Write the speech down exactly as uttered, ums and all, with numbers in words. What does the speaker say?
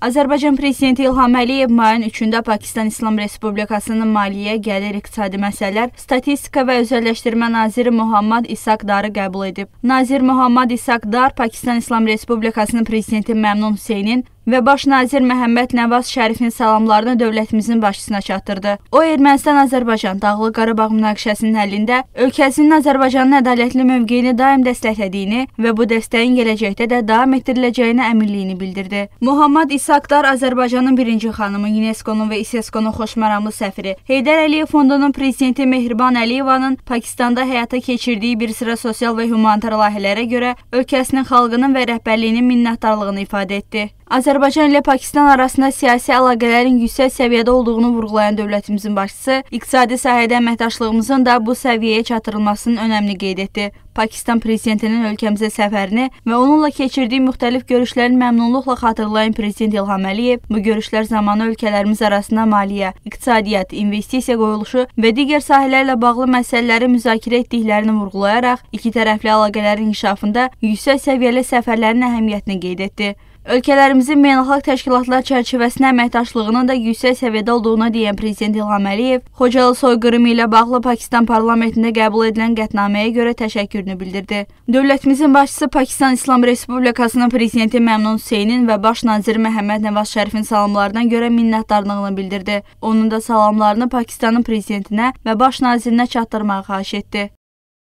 Azərbaycan Prezidenti İlham Əliyev mayın üçündə Pakistan İslam Respublikasının Maliyyə, Gəlir, İqtisadi Məsələlər, Statistika və Özəlləşdirmə Naziri Muhammad İshaq Darı qəbul edib. Nazir Muhammad İshaq Dar, Pakistan İslam Respublikasının Prezidenti Məmnun Hüseynin və Baş nazir Məhəmməd Nəvaz Şərifin salamlarını dövlətimizin başçısına çatdırdı. O, Ermənistan-Azərbaycan Dağlıq Qarabağ münaqişəsinin həllində ölkəsinin Azərbaycanın ədalətli mövqeyini daim dəstəklədiyini və bu dəstəyin gələcəkdə də davam etdiriləcəyini əminliyini bildirdi. Muhammad İshaq Dar Azərbaycanın birinci xanımı, UNESCO-nun və İSESCO-nun xoşməramlı səfiri, Heydər Əliyev Fondunun prezidenti Mehriban Əliyevanın Pakistanda həyata keçirdiyi bir sıra sosial və humanitar layihələrə görə ölkəsinin xalqının və rəhbərliyinin minnətdarlığını ifadə etdi. Azərbaycan ilə Pakistan arasında siyasi əlaqələrin yüksək səviyyədə olduğunu vurğulayan dövlətimizin başçısı, iqtisadi sahədə əməkdaşlığımızın da bu səviyyəyə çatdırılmasının önəmini qeyd etdi. Pakistan prezidentinin ölkəmizə səfərini və onunla keçirdiyi müxtəlif görüşlərin məmnunluqla xatırlayan Prezident İlham Əliyev, bu görüşlər zamanı ölkələrimiz arasında maliyyə, iqtisadiyyat, investisiya qoyuluşu və digər sahələrlə bağlı məsələləri müzakirə etdiklərini vurğulayaraq, iki tərəfli əlaqələrin inkişafında yüksək səviyyəli səfərlərin əhəmiyyətini qeyd etdi. Ölkələrimizin beynəlxalq təşkilatlar çərçivəsində əməkdaşlığının da yüksək səviyyədə olduğunu deyən Prezident İlham Əliyev, Xocalı soyqırımı ilə bağlı Pakistan parlamentində qəbul edilən qətnaməyə görə təşəkkürünü bildirdi. Dövlətimizin başçısı Pakistan İslam Respublikasının Prezidenti Məmnun Hüseynin və Baş naziri Məhəmməd Nəvaz Şərifin salamlarına görə minnətdarlığını bildirdi. Onun da salamlarını Pakistanın prezidentinə və Baş nazirinə çatdırmağı xahiş etdi.